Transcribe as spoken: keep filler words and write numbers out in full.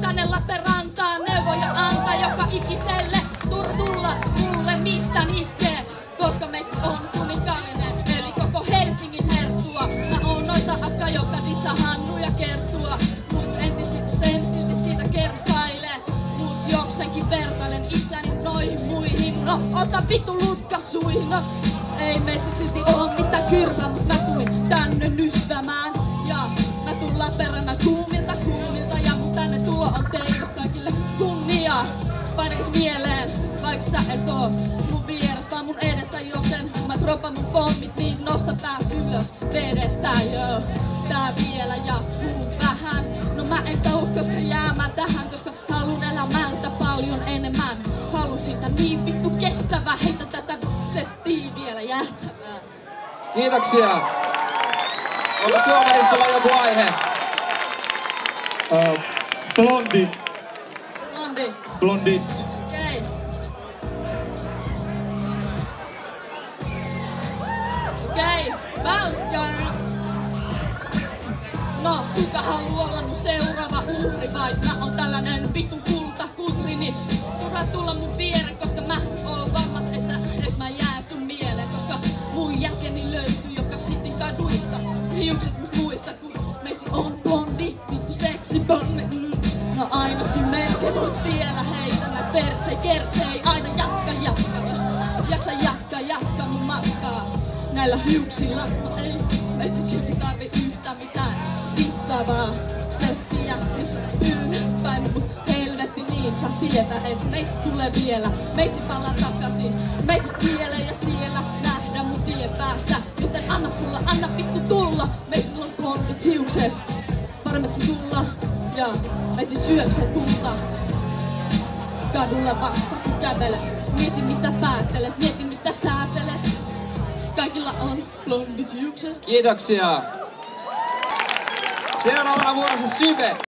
tänne Lappeenrantaan neuvoja antaa joka ikiselle. Tur tulla mulle mistä itkee, koska meitsi on kuninkaallinen, eli koko Helsingin herttua. Mä oon noita akka, joka dissa Hannu ja Kerttua, mut entisi sen silti siitä kerskailee. Mut jokseenkin vertailen itseäni noihin muihin, no ota vittu lutka suihin, no. Ei meitsi silti oo mitään kyrpää, mut mä tulin tänne nysvämään. Ja mä tuun Lappeenrannan kuumilta kuumilta, ja mun tänne tulo on teille kaikille kunnia. Painakas mieleen, vaik sä et oo mun vieras, vaan mun edestä, joten mä dropan mun pommit, niin nosta pääs ylös vedestä, joo. Tää vielä jatkuu vähän, no mä en tau koska jäämään tähän, koska halun elämältä paljon enemmän. Halun siitä niin vittu kestävää, heitä tätä settiä vielä jäätävää. Kiitoksia! Onko tuomaristolla joku aihe? Uh, blondit. Blondi. Blondit. Okei. Okei, bounce girl. No, kuka haluaa olla mun seuraava uhri, vai mä oon tällainen vitun kultakutri, niin turha tulla mun viere, koska mä oon varmas, et, sä, et mä jää sun mieleen, koska mun jälkeni löytyy joka sitten kaduista. Hiukset mut muista, kun meitsi on blondi, vittu seksi blondi. Mm. No ainakin melkein, mut vielä heitä nää pertsei, kertsei, aina jatka, jatka. Jaksa jatka, jatka mun matkaa näillä hiuksilla. No ei, meitsi silti tarvi yhtä mitään dissaavaa settiä, jos pyyn päin mut helvetti, niin saa tietää, et meitsi tulee vielä. Meitsi palaa takaisin, meitsi vielä ja siellä nähdään mun tien päässä. Joten anna tulla, anna vittu tulla, meitsillä on blondit hiukset, paremmat kuin tulla. Ja meitsi syöksee tulta kadulla vasta kun kävelet. Mieti mitä päättelet, mieti mitä säätelet. Kaikilla on blondit hiukset. Kiitoksia! Seuraavana vuorossa Syve.